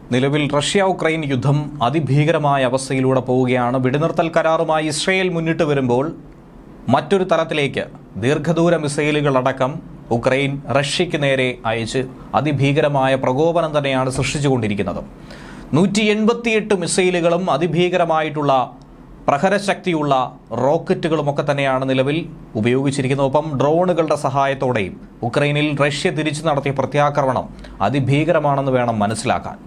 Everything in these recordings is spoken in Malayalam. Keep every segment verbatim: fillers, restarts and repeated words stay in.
നിലവിൽ റഷ്യ ഉക്രൈൻ യുദ്ധം അതിഭീകരമായ അവസ്ഥയിലൂടെ പോവുകയാണ്. വെടിനിർത്തൽ കരാറുമായി ഇസ്രയേൽ മുന്നിട്ട് വരുമ്പോൾ മറ്റൊരു തലത്തിലേക്ക് ദീർഘദൂര മിസൈലുകളടക്കം ഉക്രൈൻ റഷ്യയ്ക്ക് നേരെ അയച്ച് അതിഭീകരമായ പ്രകോപനം തന്നെയാണ് സൃഷ്ടിച്ചുകൊണ്ടിരിക്കുന്നത്. നൂറ്റി എൺപത്തിയെട്ട് മിസൈലുകളും അതിഭീകരമായിട്ടുള്ള പ്രഹരശക്തിയുള്ള റോക്കറ്റുകളുമൊക്കെ തന്നെയാണ് നിലവിൽ ഉപയോഗിച്ചിരിക്കുന്നത്. ഒപ്പം ഡ്രോണുകളുടെ സഹായത്തോടെയും ഉക്രൈനിൽ റഷ്യ തിരിച്ചു നടത്തിയ പ്രത്യാക്രമണം അതിഭീകരമാണെന്ന് വേണം മനസ്സിലാക്കാൻ.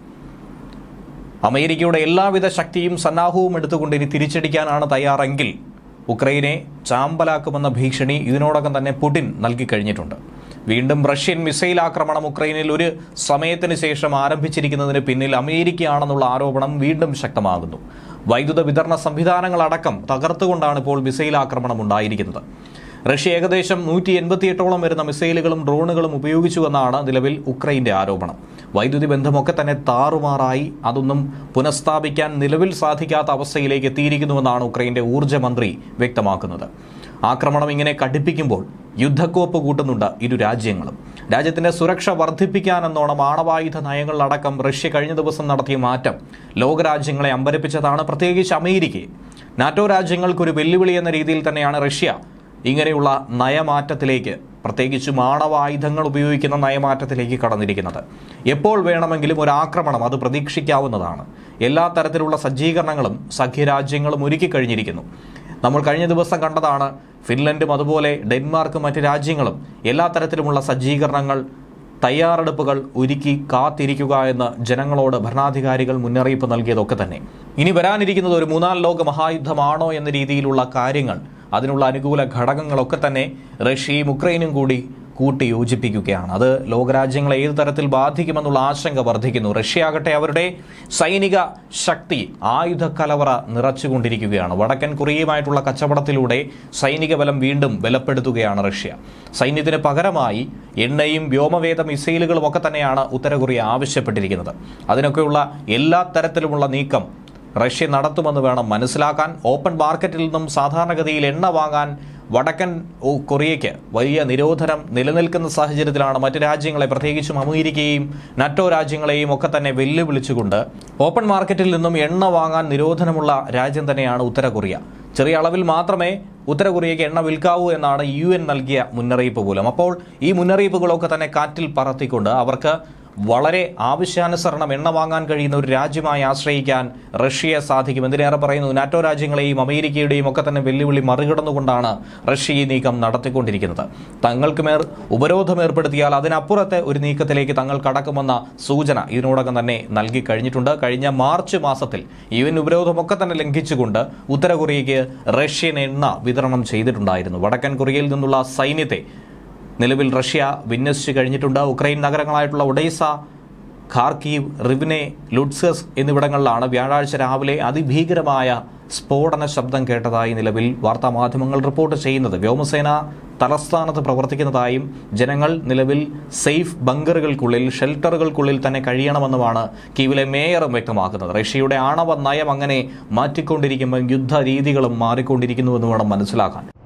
അമേരിക്കയുടെ എല്ലാവിധ ശക്തിയും സന്നാഹവും എടുത്തുകൊണ്ട് ഇനി തിരിച്ചടിക്കാനാണ് തയ്യാറെങ്കിൽ ഉക്രൈനെ ചാമ്പലാക്കുമെന്ന ഭീഷണി ഇതിനോടകം തന്നെ പുടിൻ നൽകിക്കഴിഞ്ഞിട്ടുണ്ട്. വീണ്ടും റഷ്യൻ മിസൈൽ ആക്രമണം ഉക്രൈനിൽ ഒരു സമയത്തിന് ശേഷം ആരംഭിച്ചിരിക്കുന്നതിന് പിന്നിൽ അമേരിക്കയാണെന്നുള്ള ആരോപണം വീണ്ടും ശക്തമാകുന്നു. വൈദ്യുത വിതരണ സംവിധാനങ്ങളടക്കം തകർത്തുകൊണ്ടാണ് ഇപ്പോൾ മിസൈൽ ആക്രമണം ഉണ്ടായിരിക്കുന്നത്. റഷ്യ ഏകദേശം നൂറ്റി എൺപത്തിയെട്ടോളം വരുന്ന മിസൈലുകളും ഡ്രോണുകളും ഉപയോഗിച്ചുവെന്നാണ് നിലവിൽ ഉക്രൈന്റെ ആരോപണം. വൈദ്യുതി ബന്ധമൊക്കെ തന്നെ താറുമാറായി അതൊന്നും പുനഃസ്ഥാപിക്കാൻ നിലവിൽ സാധിക്കാത്ത അവസ്ഥയിലേക്ക് എത്തിയിരിക്കുന്നുവെന്നാണ് ഉക്രൈന്റെ ഊർജ്ജ മന്ത്രി വ്യക്തമാക്കുന്നത്. ആക്രമണം ഇങ്ങനെ കടുപ്പിക്കുമ്പോൾ യുദ്ധക്കോപ്പ് കൂട്ടുന്നുണ്ട് ഇരു രാജ്യങ്ങളും. രാജ്യത്തിന്റെ സുരക്ഷ വർദ്ധിപ്പിക്കാനെന്നോണം ആണവായുധ നയങ്ങളിലടക്കം റഷ്യ കഴിഞ്ഞ ദിവസം നടത്തിയ മാറ്റം ലോകരാജ്യങ്ങളെ അമ്പരപ്പിച്ചതാണ്, പ്രത്യേകിച്ച് അമേരിക്കയെ. നാറ്റോ രാജ്യങ്ങൾക്കൊരു വെല്ലുവിളി എന്ന രീതിയിൽ തന്നെയാണ് റഷ്യ ഇങ്ങനെയുള്ള നയമാറ്റത്തിലേക്ക്, പ്രത്യേകിച്ചും ആണവായുധങ്ങൾ ഉപയോഗിക്കുന്ന നയമാറ്റത്തിലേക്ക് കടന്നിരിക്കുന്നത്. എപ്പോൾ വേണമെങ്കിലും ഒരു ആക്രമണം അത് പ്രതീക്ഷിക്കാവുന്നതാണ്. എല്ലാ തരത്തിലുള്ള സജ്ജീകരണങ്ങളും സഖ്യരാജ്യങ്ങളും ഒരുക്കി കഴിഞ്ഞിരിക്കുന്നു. നമ്മൾ കഴിഞ്ഞ ദിവസം കണ്ടതാണ്, ഫിൻലൻഡും അതുപോലെ ഡെൻമാർക്കും മറ്റ് രാജ്യങ്ങളും എല്ലാ തരത്തിലുമുള്ള സജ്ജീകരണങ്ങൾ, തയ്യാറെടുപ്പുകൾ ഒരുക്കി കാത്തിരിക്കുക എന്ന് ജനങ്ങളോട് ഭരണാധികാരികൾ മുന്നറിയിപ്പ് നൽകിയതൊക്കെ തന്നെ. ഇനി വരാനിരിക്കുന്നത് ഒരു മൂന്നാം ലോക മഹായുദ്ധമാണോ എന്ന രീതിയിലുള്ള കാര്യങ്ങൾ, അതിനുള്ള അനുകൂല ഘടകങ്ങളൊക്കെ തന്നെ റഷ്യയും ഉക്രൈനും കൂടി കൂട്ടി യോജിപ്പിക്കുകയാണ്. അത് ലോകരാജ്യങ്ങളെ ഏത് തരത്തിൽ ബാധിക്കുമെന്നുള്ള ആശങ്ക വർദ്ധിക്കുന്നു. റഷ്യ ആകട്ടെ അവരുടെ സൈനിക ശക്തി ആയുധ കലവറ നിറച്ചുകൊണ്ടിരിക്കുകയാണ്. വടക്കൻ കൊറിയയുമായിട്ടുള്ള കച്ചവടത്തിലൂടെ സൈനിക ബലം വീണ്ടും ബലപ്പെടുത്തുകയാണ് റഷ്യ. സൈന്യത്തിന് പകരമായി എണ്ണയും വ്യോമവേദ മിസൈലുകളും ഒക്കെ തന്നെയാണ് ഉത്തര കൊറിയ ആവശ്യപ്പെട്ടിരിക്കുന്നത്. അതിനൊക്കെയുള്ള എല്ലാ തരത്തിലുമുള്ള നീക്കം റഷ്യ നടത്തുമെന്ന് വേണം മനസ്സിലാക്കാൻ. ഓപ്പൺ മാർക്കറ്റിൽ നിന്നും സാധാരണഗതിയിൽ എണ്ണ വാങ്ങാൻ വടക്കൻ കൊറിയയ്ക്ക് വലിയ നിരോധനം നിലനിൽക്കുന്ന സാഹചര്യത്തിലാണ് മറ്റ് രാജ്യങ്ങളെ, പ്രത്യേകിച്ചും അമേരിക്കയെയും നാറ്റോ രാജ്യങ്ങളെയും ഒക്കെ തന്നെ വെല്ലുവിളിച്ചുകൊണ്ട് ഓപ്പൺ മാർക്കറ്റിൽ നിന്നും എണ്ണ വാങ്ങാൻ നിരോധനമുള്ള രാജ്യം തന്നെയാണ് ഉത്തര കൊറിയ. ചെറിയ അളവിൽ മാത്രമേ ഉത്തര കൊറിയയ്ക്ക് എണ്ണ വിൽക്കാവൂ എന്നാണ് യു എൻ നൽകിയ മുന്നറിയിപ്പ് പോലും. അപ്പോൾ ഈ മുന്നറിയിപ്പുകളൊക്കെ തന്നെ കാറ്റിൽ പറത്തിക്കൊണ്ട് അവർക്ക് വളരെ ആവശ്യാനുസരണം എണ്ണ വാങ്ങാൻ കഴിയുന്ന ഒരു രാജ്യമായി ആശ്രയിക്കാൻ റഷ്യയെ സാധിക്കും. എന്തിനേറെ പറയുന്നു, നാറ്റോ രാജ്യങ്ങളെയും അമേരിക്കയുടെയും ഒക്കെ തന്നെ വെല്ലുവിളി മറികടന്നുകൊണ്ടാണ് റഷ്യ ഈ നീക്കം നടത്തിക്കൊണ്ടിരിക്കുന്നത്. തങ്ങൾക്ക് മേൽ ഉപരോധം ഏർപ്പെടുത്തിയാൽ അതിനപ്പുറത്തെ ഒരു നീക്കത്തിലേക്ക് തങ്ങൾ കടക്കുമെന്ന സൂചന ഇതിനോടകം തന്നെ നൽകി കഴിഞ്ഞിട്ടുണ്ട്. കഴിഞ്ഞ മാർച്ച് മാസത്തിൽ യു എൻ ഉപരോധമൊക്കെ തന്നെ ലംഘിച്ചുകൊണ്ട് ഉത്തര കൊറിയയ്ക്ക് റഷ്യൻ എണ്ണ വിതരണം ചെയ്തിട്ടുണ്ടായിരുന്നു. വടക്കൻ കൊറിയയിൽ നിന്നുള്ള സൈന്യത്തെ നിലവിൽ റഷ്യ വിന്യസിച്ചു കഴിഞ്ഞിട്ടുണ്ട്. ഉക്രൈൻ നഗരങ്ങളായിട്ടുള്ള ഒഡേസ, ഖാർക്കീവ്, റിവ്നെ, ലുട്സ്ക് എന്നിവിടങ്ങളിലാണ് വ്യാഴാഴ്ച രാവിലെ അതിഭീകരമായ സ്ഫോടന ശബ്ദം കേട്ടതായി നിലവിൽ വാർത്താമാധ്യമങ്ങൾ റിപ്പോർട്ട് ചെയ്യുന്നത്. വ്യോമസേന തലസ്ഥാനത്ത് പ്രവർത്തിക്കുന്നതായും ജനങ്ങൾ നിലവിൽ സേഫ് ബങ്കറുകൾക്കുള്ളിൽ, ഷെൽട്ടറുകൾക്കുള്ളിൽ തന്നെ കഴിയണമെന്നുമാണ് കീവിലെ മേയറും വ്യക്തമാക്കുന്നത്. റഷ്യയുടെ ആണവ നയം അങ്ങനെ മാറ്റിക്കൊണ്ടിരിക്കുമ്പോൾ യുദ്ധ രീതികളും മാറിക്കൊണ്ടിരിക്കുന്നുവെന്ന് വേണം മനസ്സിലാക്കാൻ.